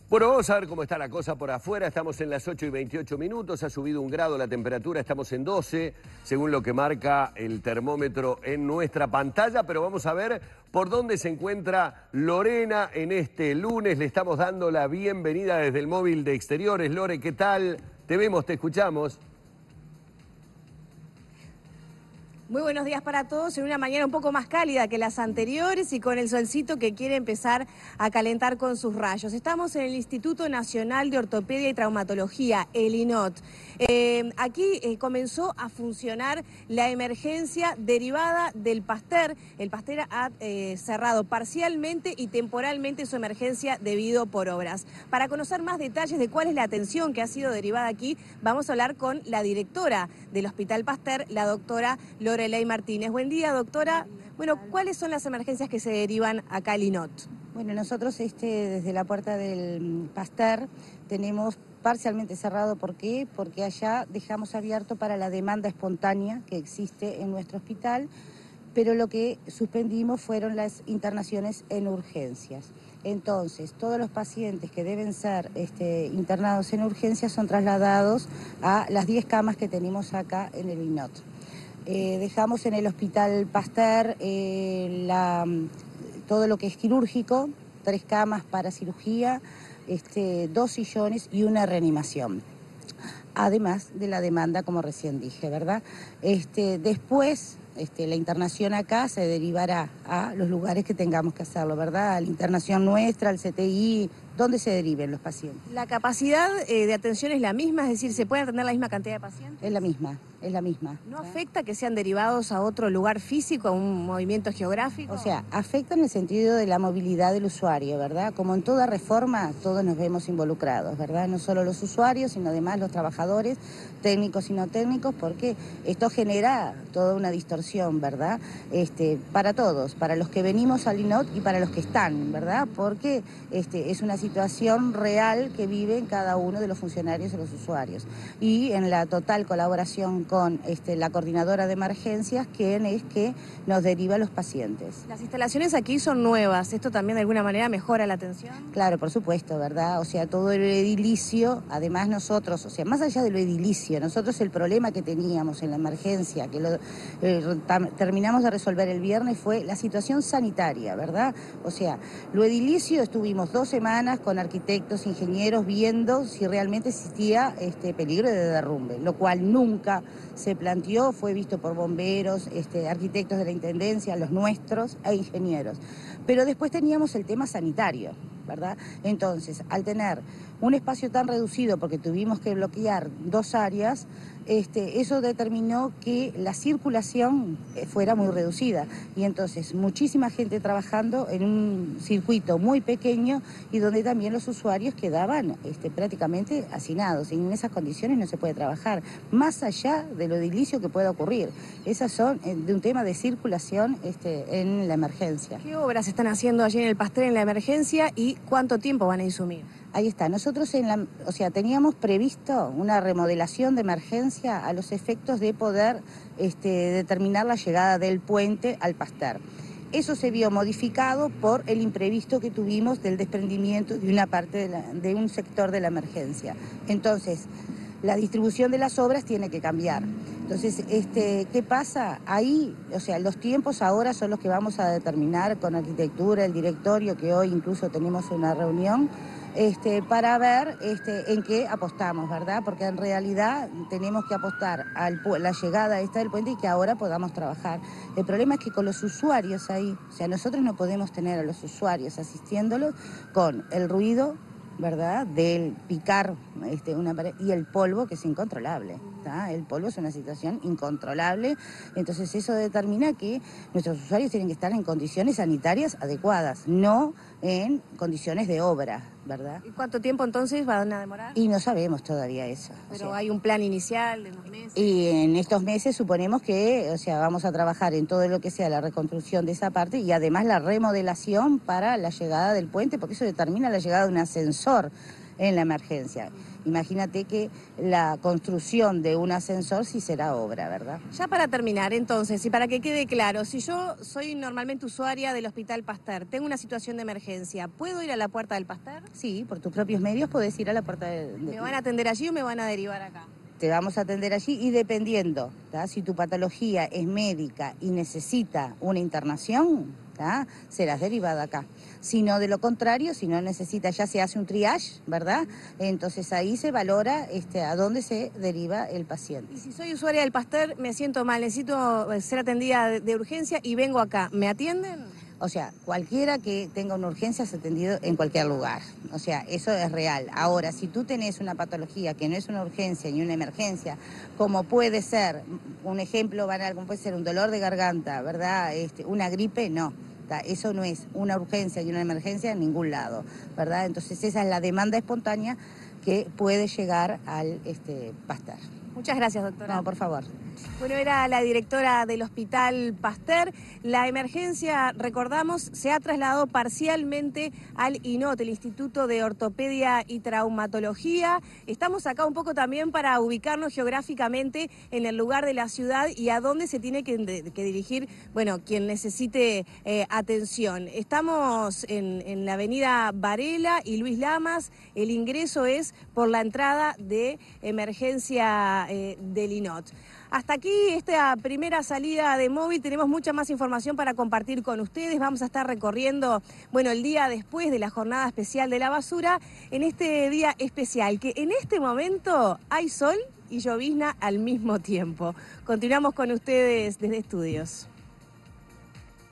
Bueno, vamos a ver cómo está la cosa por afuera. Estamos en las 8:28, ha subido 1 grado la temperatura, estamos en 12, según lo que marca el termómetro en nuestra pantalla, pero vamos a ver por dónde se encuentra Lorena en este lunes. Le estamos dando la bienvenida desde el móvil de Exteriores. Lore, ¿qué tal? Te vemos, te escuchamos. Muy buenos días para todos, en una mañana un poco más cálida que las anteriores y con el solcito que quiere empezar a calentar con sus rayos. Estamos en el Instituto Nacional de Ortopedia y Traumatología, el INOT. Aquí comenzó a funcionar la emergencia derivada del Pasteur. El Pasteur ha cerrado parcialmente y temporalmente su emergencia debido por obras. Para conocer más detalles de cuál es la atención que ha sido derivada aquí, vamos a hablar con la directora del Hospital Pasteur, la doctora Loreley Martínez. Buen día, doctora. Bueno, ¿cuáles son las emergencias que se derivan acá al INOT? Bueno, nosotros desde la puerta del Pasteur tenemos parcialmente cerrado. ¿Por qué? Porque allá dejamos abierto para la demanda espontánea que existe en nuestro hospital, pero lo que suspendimos fueron las internaciones en urgencias. Entonces, todos los pacientes que deben ser internados en urgencias son trasladados a las 10 camas que tenemos acá en el INOT. Dejamos en el Hospital Pasteur todo lo que es quirúrgico, 3 camas para cirugía, 2 sillones y una reanimación. Además de la demanda, como recién dije, ¿verdad? Después, la internación acá se derivará a los lugares que tengamos que hacerlo, ¿verdad? A la internación nuestra, al CTI, donde se deriven los pacientes. ¿La capacidad de atención es la misma? Es decir, ¿se puede atender la misma cantidad de pacientes? Es la misma, es la misma. ¿No afecta que sean derivados a otro lugar físico, a un movimiento geográfico? O sea, afecta en el sentido de la movilidad del usuario, ¿verdad? Como en toda reforma, todos nos vemos involucrados, ¿verdad? No solo los usuarios, sino además los trabajadores, técnicos y no técnicos, porque esto genera toda una distorsión, ¿verdad? Para todos, para los que venimos al INOT y para los que están, ¿verdad? Porque es una situación real que viven cada uno de los funcionarios y los usuarios. Y en la total colaboración con la coordinadora de emergencias, quien es que nos deriva a los pacientes. Las instalaciones aquí son nuevas, ¿esto también de alguna manera mejora la atención? Claro, por supuesto, ¿verdad? O sea, todo el edilicio, además nosotros, o sea, más allá de lo edilicio, nosotros el problema que teníamos en la emergencia, que lo terminamos de resolver el viernes, fue la situación sanitaria, ¿verdad? O sea, lo edilicio estuvimos 2 semanas con arquitectos, ingenieros, viendo si realmente existía peligro de derrumbe, lo cual nunca se planteó, fue visto por bomberos, arquitectos de la Intendencia, los nuestros e ingenieros. Pero después teníamos el tema sanitario, ¿verdad? Entonces, al tener un espacio tan reducido, porque tuvimos que bloquear 2 áreas, eso determinó que la circulación fuera muy reducida. Y entonces, muchísima gente trabajando en un circuito muy pequeño y donde también los usuarios quedaban prácticamente hacinados. Y en esas condiciones no se puede trabajar, más allá de lo edilicio que pueda ocurrir. Esas son de un tema de circulación en la emergencia. ¿Qué obras están haciendo allí en el Pasteur en la emergencia y cuánto tiempo van a insumir? Ahí está. Nosotros teníamos previsto una remodelación de emergencia a los efectos de poder determinar la llegada del puente al Pasteur. Eso se vio modificado por el imprevisto que tuvimos del desprendimiento de una parte de un sector de la emergencia. Entonces, la distribución de las obras tiene que cambiar. Entonces, ¿qué pasa? Ahí, o sea, los tiempos ahora son los que vamos a determinar con arquitectura, el directorio, que hoy incluso tenemos una reunión, para ver en qué apostamos, ¿verdad? Porque en realidad tenemos que apostar a la llegada del puente y que ahora podamos trabajar. El problema es que con los usuarios ahí, o sea, nosotros no podemos tener a los usuarios asistiéndolos con el ruido, ¿verdad?, del picar una pared y el polvo, que es incontrolable, ¿tá? El polvo es una situación incontrolable, entonces eso determina que nuestros usuarios tienen que estar en condiciones sanitarias adecuadas, no en condiciones de obra, ¿verdad? ¿Y cuánto tiempo entonces van a demorar? Y no sabemos todavía eso. Pero hay un plan inicial de unos meses. Y en estos meses suponemos que, o sea, vamos a trabajar en todo lo que sea la reconstrucción de esa parte y además la remodelación para la llegada del puente, porque eso determina la llegada de un ascensor. en la emergencia. Imagínate que la construcción de un ascensor sí será obra, ¿verdad? Ya para terminar, entonces, y para que quede claro, si yo soy normalmente usuaria del Hospital Pasteur, tengo una situación de emergencia, ¿puedo ir a la puerta del Pasteur? Sí, por tus propios medios podés ir a la puerta ¿Me van a atender allí o me van a derivar acá? Te vamos a atender allí y dependiendo, ¿tá? Si tu patología es médica y necesita una internación, ¿tá? Serás derivada acá. Si no, de lo contrario, si no necesita, ya se hace un triage, ¿verdad? Entonces ahí se valora a dónde se deriva el paciente. Y si soy usuaria del Pasteur, me siento mal, necesito ser atendida de urgencia y vengo acá, ¿me atienden? O sea, cualquiera que tenga una urgencia es atendido en cualquier lugar. O sea, eso es real. Ahora, si tú tenés una patología que no es una urgencia ni una emergencia, como puede ser, un ejemplo banal, como puede ser un dolor de garganta, ¿verdad? Una gripe, no. Eso no es una urgencia y una emergencia en ningún lado, ¿verdad? Entonces esa es la demanda espontánea que puede llegar al Pasteur. Muchas gracias, doctora. No, por favor. Bueno, era la directora del Hospital Pasteur. La emergencia, recordamos, se ha trasladado parcialmente al INOT, el Instituto de Ortopedia y Traumatología. Estamos acá un poco también para ubicarnos geográficamente en el lugar de la ciudad y a dónde se tiene que dirigir, bueno, quien necesite atención. Estamos en la avenida Varela y Luis Lamas. El ingreso es por la entrada de emergencia del INOT. Hasta aquí esta primera salida de móvil. Tenemos mucha más información para compartir con ustedes. Vamos a estar recorriendo, bueno, el día después de la jornada especial de la basura, en este día especial, que en este momento hay sol y llovizna al mismo tiempo. Continuamos con ustedes desde estudios.